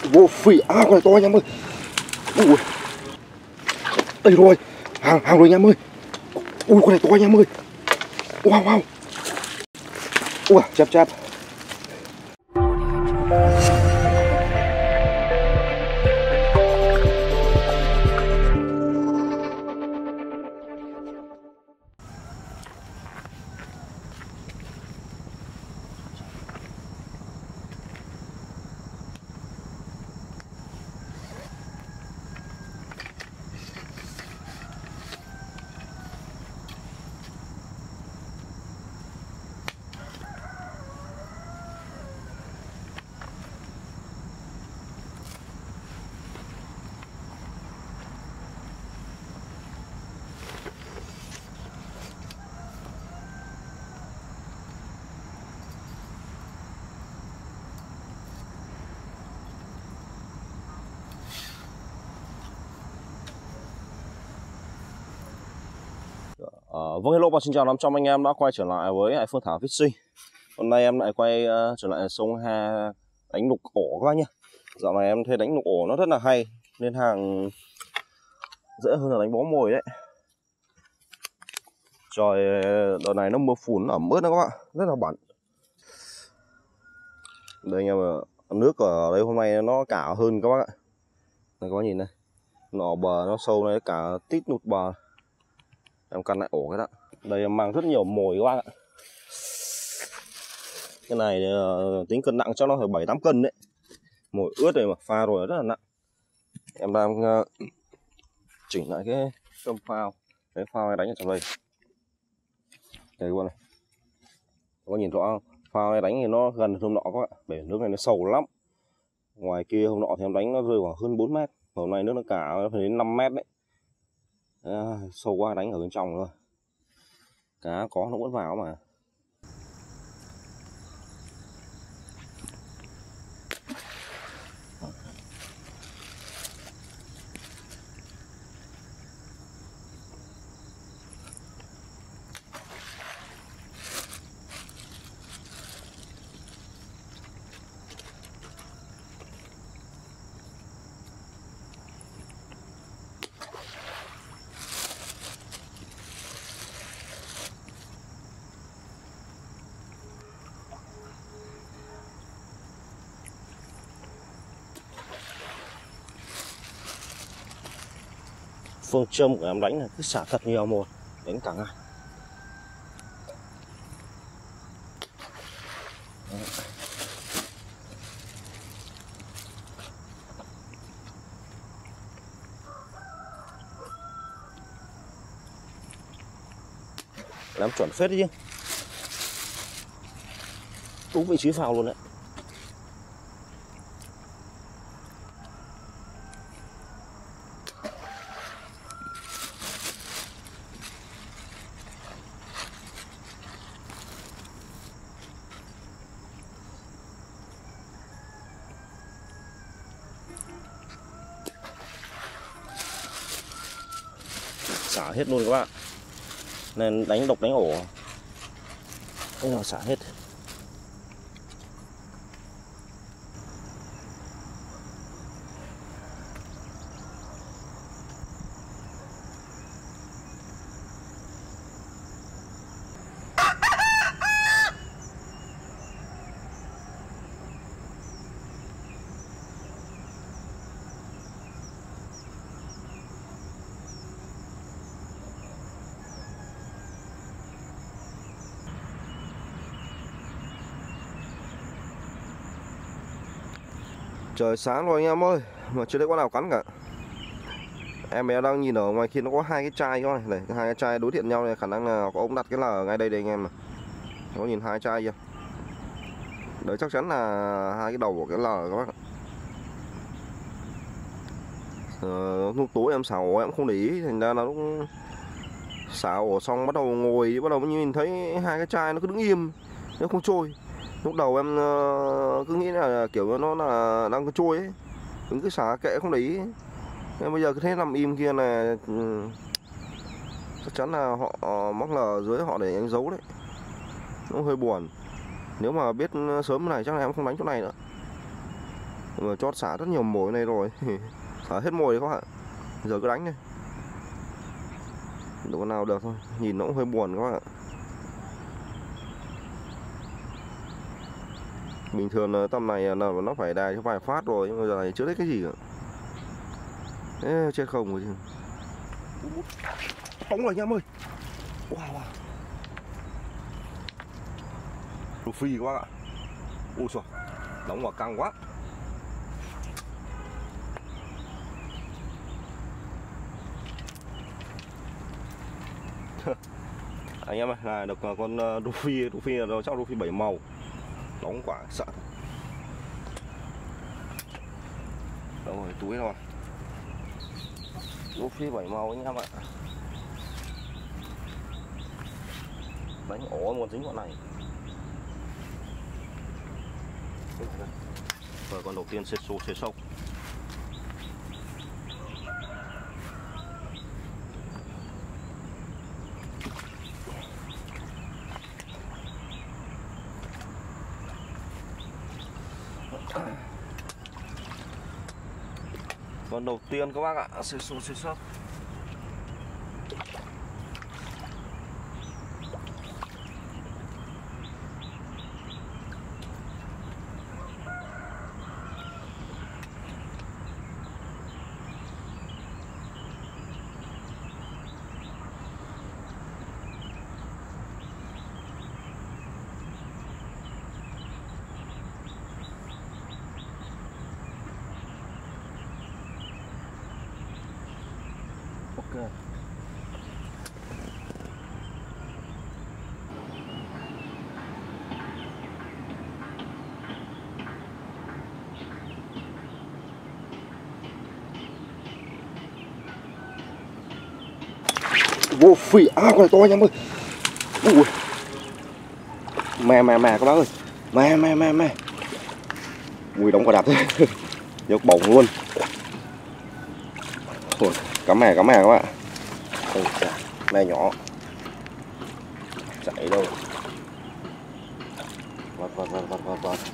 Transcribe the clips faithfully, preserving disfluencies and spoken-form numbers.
Vô phỉ, à con này to anh em ơi. Ui. Đây rồi, hàng hàng rồi anh em ơi. Ui con này to anh em ơi. Wow wow. Ui chép chép. Uh, vâng hello và xin chào năm trăm anh em đã quay trở lại với lại Phương Thảo Fishing. Hôm nay em lại quay uh, trở lại sông Ha đánh lục ổ các bác nhé. Dạo này em thấy đánh lục ổ nó rất là hay nên hàng dễ hơn là đánh bó mồi đấy. Trời đợt này nó mưa phùn ẩm ướt đó các bạn, rất là bẩn. Đây anh em ạ, nước ở đây hôm nay nó cả hơn các bác ạ. Đây các bác nhìn này, nọ bờ nó sâu này cả tít nụt bờ. Em căn lại ổ cái đó. Đây em mang rất nhiều mồi các bác ạ. Cái này uh, tính cân nặng cho nó phải bảy tám cân đấy. Mồi ướt này mà pha rồi rất là nặng. Em đang uh, chỉnh lại cái cơm phao. Cái phao này đánh ở trong đây. Đây các bạn này. Các bạn nhìn rõ không? Phao này đánh thì nó gần hôm nọ các bạn. Bể nước này nó sâu lắm. Ngoài kia hôm nọ thì em đánh nó rơi khoảng hơn bốn mét. Hôm nay nước nó cả nó phải đến năm mét đấy. À, sâu quá đánh ở bên trong rồi. Cá có nó vẫn vào mà. Phương châm của em đánh là cứ xả thật nhiều một, đánh cả ngày. Làm chuẩn phết đấy chứ. Đúng vị trí phao luôn đấy. Xả hết luôn các bạn. Nên đánh độc đánh ổ. Cái nào xả hết. Trời sáng rồi anh em ơi, mà chưa thấy con nào cắn cả. Em bé đang nhìn ở ngoài kia nó có hai cái chai coi này, này hai cái chai đối diện nhau này, khả năng là có ông đặt cái là ở ngay đây đây anh em này. Có nhìn hai chai chưa? Đấy chắc chắn là hai cái đầu của cái lờ các bác ạ. Ờ, lúc tối em xào em cũng không để ý, thành ra là lúc xào ổ xong bắt đầu ngồi, bắt đầu nhìn thấy hai cái chai nó cứ đứng im, nó không trôi. Lúc đầu em cứ nghĩ là kiểu nó là đang trôi ấy, cứ cứ xả kệ không để ý. Em bây giờ cứ thế nằm im kia này, chắc chắn là họ móc lờ dưới họ để đánh dấu đấy. Nó hơi buồn. Nếu mà biết sớm này chắc là em không đánh chỗ này nữa. Mà chót xả rất nhiều mồi này rồi. Xả hết mồi đấy các bạn. Giờ cứ đánh này. Đâu có nào được thôi. Nhìn nó cũng hơi buồn các bạn ạ. Bình thường là tầm này là nó phải đài cho vài phát rồi, nhưng mà giờ này chưa thấy cái gì cả. Ê, chết không rồi chứ. Phóng rồi nha em ơi. Wow, wow. Đồ phi các bác ạ. Ui xồi, đóng vào căng quá. Anh em ơi, là được con đô phi, đô phi là nó chắc đô phi bảy màu. Đóng quả sợ. Đâu rồi, túi rồi. Đô phi bảy màu anh em ạ. Đánh ổ một dính con này. Rồi con đầu tiên xê xô xê sâu. Con đầu tiên các bác ạ, xê xô xê sâu. Ok. Vô phi, à con này to nha em ơi. Ui. Mè mè mè các bác ơi. Mè mè mè mè. Ui đóng quả đạp thế. Nhấc bổng luôn. Ui, cá mè cá mè các bạn. Ôi, mè nhỏ. Chạy đâu. Vặt vặt vặt vặt vặt vặt.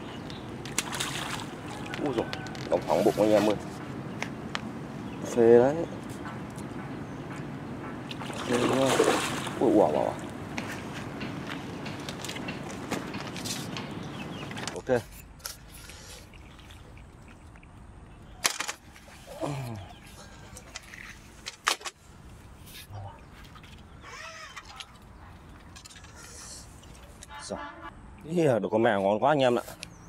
Ui dồi, đóng phẳng bụng anh em ơi. Phê đấy. Phê quá. Ui wow wow. Ok. Rồi. Yeah, được con mèo ngon quá anh em ạ.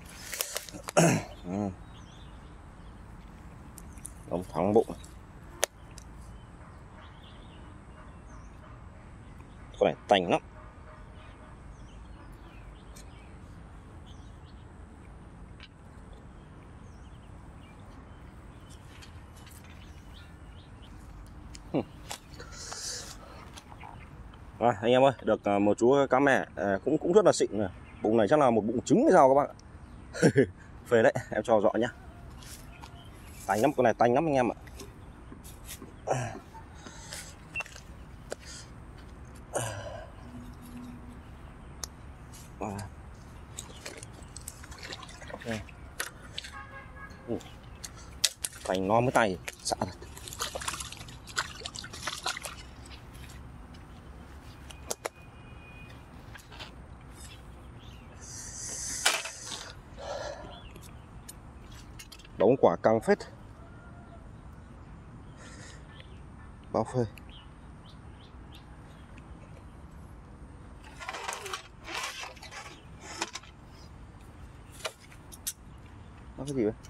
Đóng thẳng bụng. Con này tành lắm. À, anh em ơi, được một chú cá mè à, cũng cũng rất là xịn này. Bụng này chắc là một bụng trứng hay sao các bạn ạ. Phê đấy, em cho rõ nhá. Tành lắm, con này tành lắm anh em ạ. À. Okay. Uh. Tành non với tay xạ thật. Đóng quả căng phết. Bao phê. Nó cái gì vậy?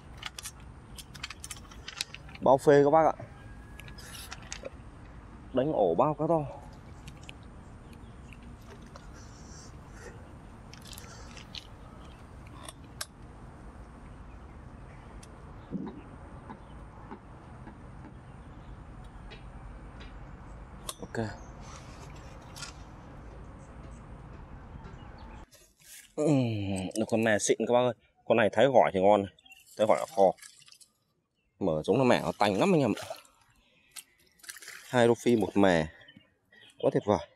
Bao phê các bác ạ. Đánh ổ bao cá to. Ok. Uhm, được con này xịn các bác ơi. Con này thái gỏi thì ngon này. Thái gỏi là kho. Mở giống là mẻ nó tành lắm anh em ạ. Hai đô phi một mè. Quá tuyệt vời.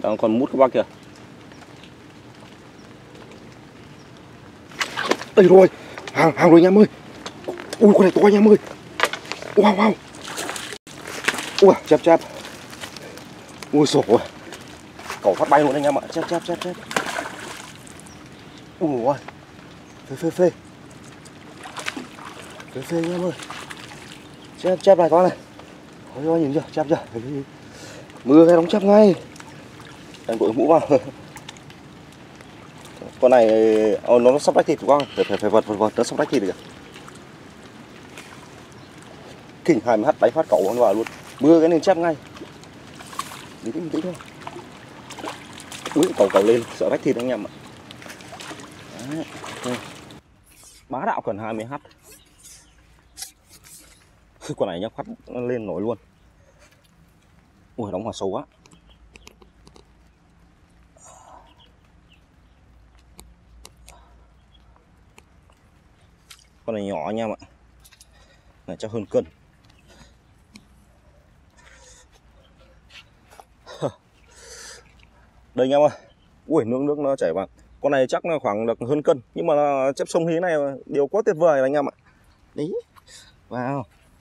Đang còn mút các bác kìa. Đây rồi, hàng hàng rồi anh em ơi. Ui con này to anh em ơi. Wow wow. Ui chép chép. Ui sổ rồi. Cẩu phát bay luôn anh em ạ. Chép chép chép chép. Ui ôi. Phê phê phê. Phê phê anh em ơi. Chép chép này con này. Ôi ôi nhìn chưa, chép chưa. Mưa cái đóng chép ngay. Em đội mũ vào. Con này oh, nó sắp rách thịt quá, phải phải phải vật vật vật nó sắp rách thịt rồi kìa. Kinh hai mươi h đánh phát cẩu con vào luôn. Mưa cái nên chép ngay. Đi tí tí thôi. Ui cẩu cẩu lên sợ rách thịt anh em ạ. Đấy, okay. Bá đạo cần hai mươi h. Con này nhá phát lên nổi luôn. Ui đóng vào sâu quá. Con này nhỏ anh em ạ. Này chắc hơn cân. Đây anh em ơi. Ui nước nước nó chảy vào. Con này chắc là khoảng được hơn cân. Nhưng mà chép sông hí này điều quá tuyệt vời anh em ạ. Đấy. Wow.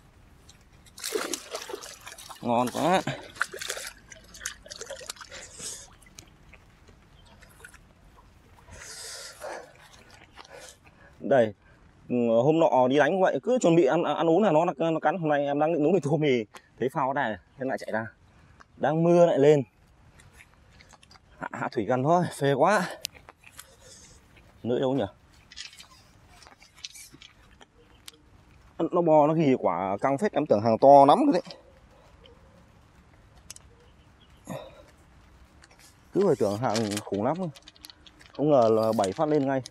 Ngon quá. Đây. Hôm nọ đi đánh vậy cứ chuẩn bị ăn ăn uống là nó nó cắn. Hôm nay em đang định nấu mì tôm thì thấy phao này nên lại chạy ra. Đang mưa lại lên. Hạ, hạ thủy gần thôi, phê quá. Lưỡi đâu nhỉ? Nó bò nó ghi quả căng phết, em tưởng hàng to lắm cơ đấy. Cứ phải tưởng hàng khủng lắm. Không ngờ là bảy phát lên ngay.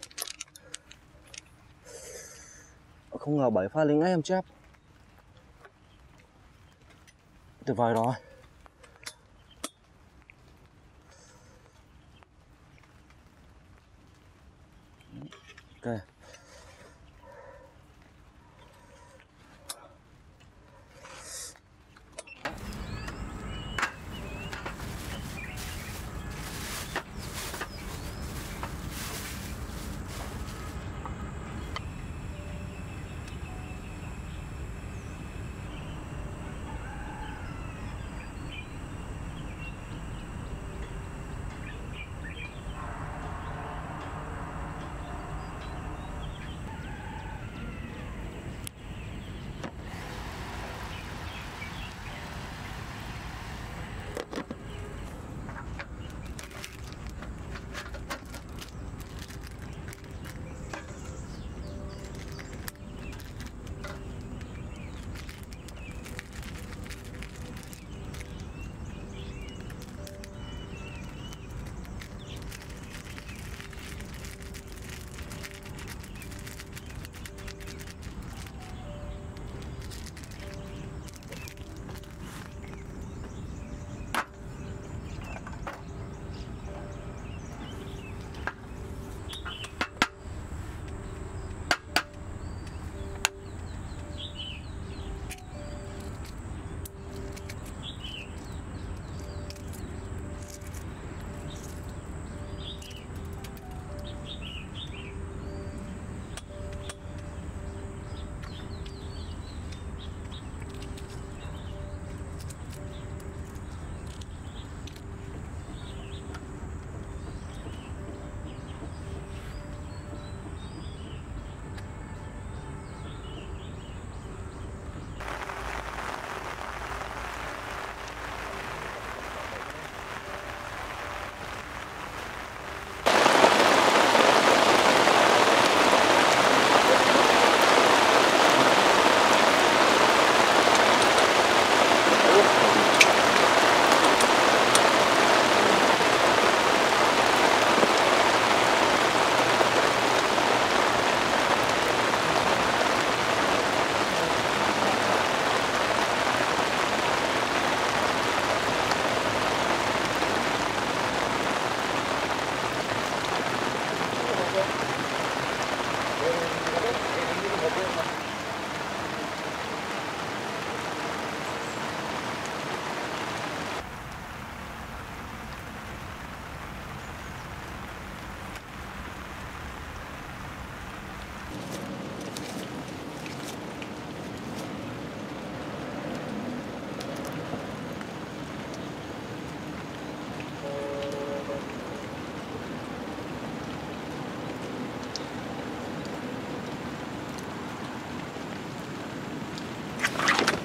Không ngờ bảy phát lên ngay em chép. Tuyệt vời rồi. Ok.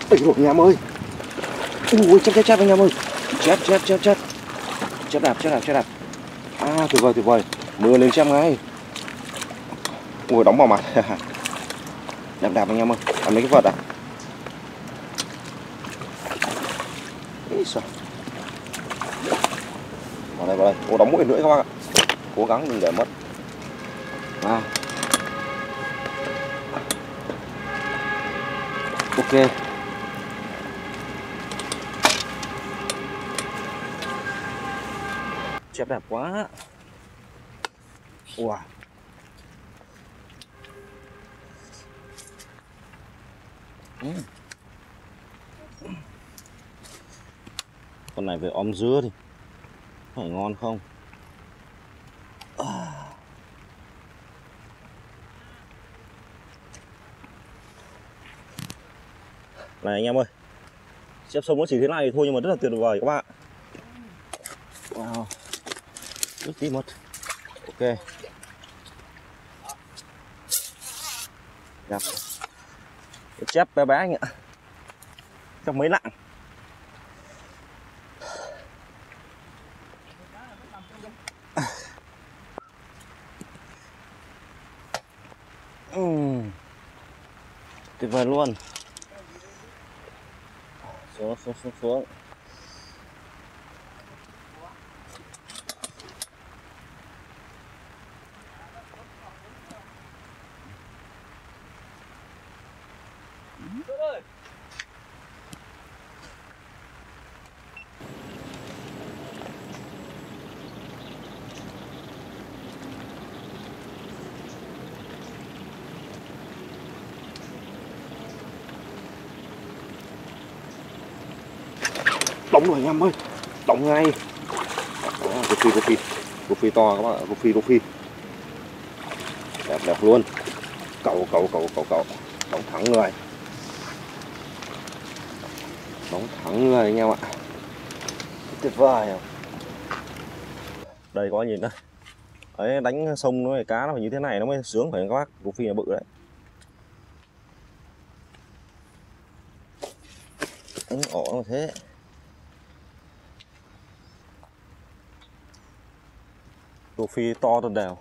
Ây rồi anh em ơi. Ui chép chép chép anh em ơi. Chép chép chép chép. Chép đạp chép đạp chép đạp. À tuyệt vời tuyệt vời. Mưa lên chép ngay. Ui đóng vào mặt. Đạp đạp anh em ơi. Làm mấy cái vật à? Ý sao? Vào đây vào đây. Ô đóng mũi nữa các bác ạ. Cố gắng đừng để mất. À. Ok. Chép đẹp quá. Wow. Ừ. Con này về om dứa thì phải ngon không? À. Này anh em ơi, chép sông nó chỉ thế này thì thôi nhưng mà rất là tuyệt vời các bạn. Wow, rất tí mất. Ok. Đẹp. Chép bé bé anh ạ. Chép mấy nặng. Uhm. Tuyệt vời luôn. Xuống xuống xuống xuống. Đóng rồi anh em ơi, đóng ngay. Rô phi rô phi rô phi to các bạn, rô phi rô phi đẹp đẹp luôn. Cậu cậu cậu cậu cậu đóng thẳng người, đóng thẳng người anh em ạ. Tuyệt vời không? Đây có nhìn đây. Đấy, đánh sông nó cá nó phải như thế này nó mới sướng phải các bác. Rô phi là bự đấy. Đánh ổ như thế. Rô phi to thật đều.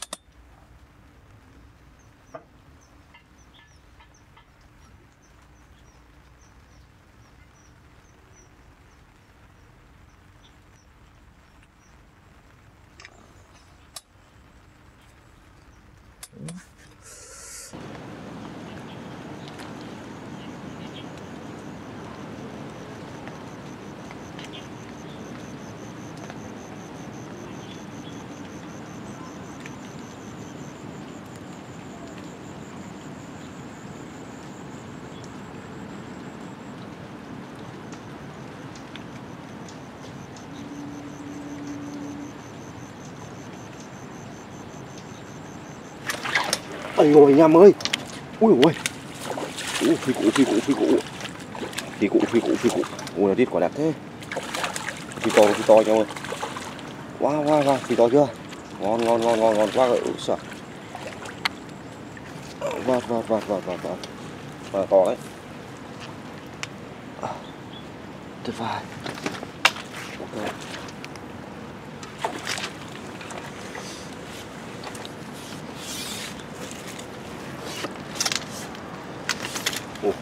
Ây rồi anh em ơi. Ui ui. Ui phi cụ phi cụ phi cụ. Phi cụ phi cụ phi cụ. Ui nó đít quả đẹp thế. Phi to phi to nhau ơi. Wow wow wow, phi to chưa? Ngon ngon ngon ngon ngon quá rồi. Ui sợ. Vạt vạt vạt vạt vạt vạt. Và to đấy. Tuyệt vời. Ok. Ủa.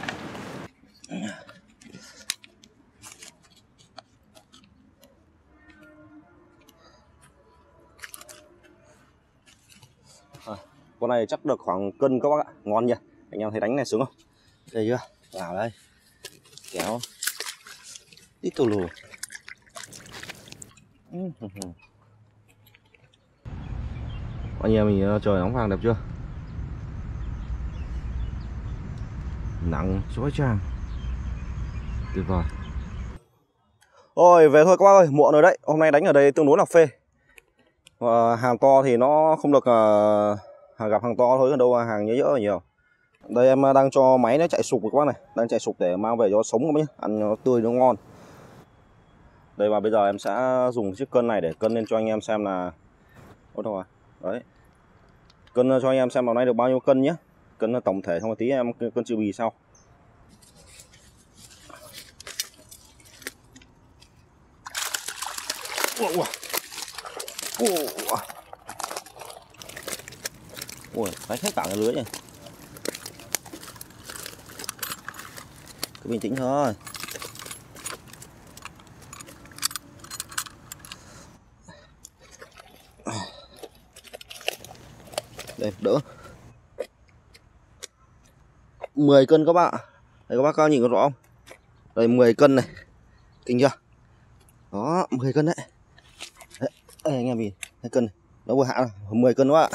À, con này chắc được khoảng cân các bác ạ, ngon nha. Anh em thấy đánh này sướng không? Đây chưa? Vào đây. Kéo. Ít tù lù. Anh em mình trời nóng vàng đẹp chưa? Nắng chói chang. Tuyệt vời. Rồi về thôi các bác ơi, muộn rồi đấy. Hôm nay đánh ở đây tương đối là phê. Và hàng to thì nó không được uh, hàng gặp hàng to thôi, còn đâu hàng nhớ nhỡ nhiều. Đây em đang cho máy nó chạy sục các bác này, đang chạy sục để mang về cho sống các bác nhé, ăn nó tươi nó ngon. Đây và bây giờ em sẽ dùng chiếc cân này để cân lên cho anh em xem là ôi đâu rồi. Đấy. Cân cho anh em xem vào nay được bao nhiêu cân nhé. Cân tổng thể xong một tí em cân chữ bì sau. Ui, đánh hết cả cái lưới này. Cứ bình tĩnh thôi. Đây, đỡ. mười cân các bạn. Đây các bác cao nhìn có rõ không? Đây mười cân này. Kinh chưa? Đó, mười cân đấy. Đấy, đây anh em nhìn, hai cân này. Nó vừa hạ mười cân đó ạ.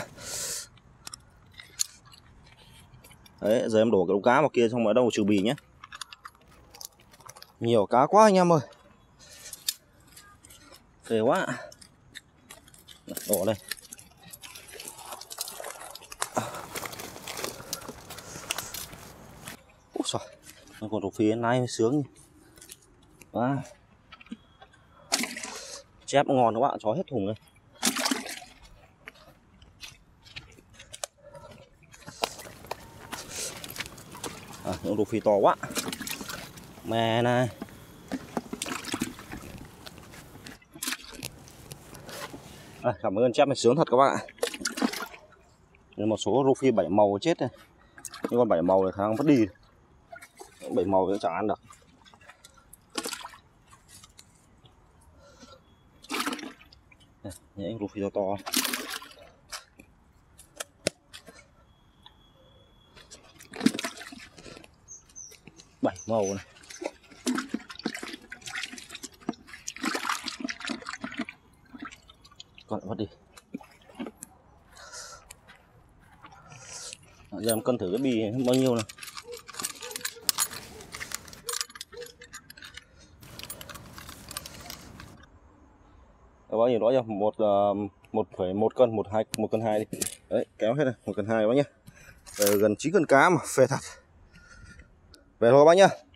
Đấy, giờ em đổ cái đống cá vào kia xong ở đâu trừ bì nhé. Nhiều cá quá anh em ơi. Phê quá. Đổ đây. Úi xời, nó còn rổ phí nay mới sướng nhỉ. Đó. Chép ngon các bạn, cho hết thùng này. À, những rổ phí to quá. Mè này. À, cảm ơn chép này sướng thật các bạn ạ. Một số rô phi bảy màu chết này. Nhưng con bảy màu này khả năng mất đi. Bảy màu thì chẳng ăn được. Đây, những rô phi to to. Bảy màu này. Con mất đi. Giờ em cân thử cái bì bao nhiêu này. Bao nhiêu đó nhá, một một phẩy một cân, một hai một cân hai đi. Đấy, kéo hết này, một cân hai bác nhá. Gần chín cân cá mà phê thật. Về thôi bác nhá.